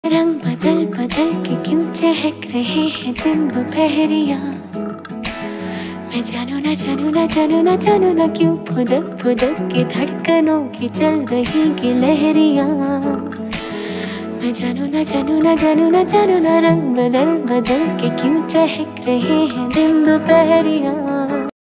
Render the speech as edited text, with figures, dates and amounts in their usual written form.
रंग बदल बदल के क्यों चहक रहे हैं दिन दोपहरिया। मैं जानू ना जानू ना जानू ना जानू ना क्यों फुदक फुदक के धड़कनों की चल रही की लहरिया। मैं जानू ना जानू ना जानू ना जानू ना रंग बदल बदल के क्यों चहक रहे हैं दिन दोपहरिया।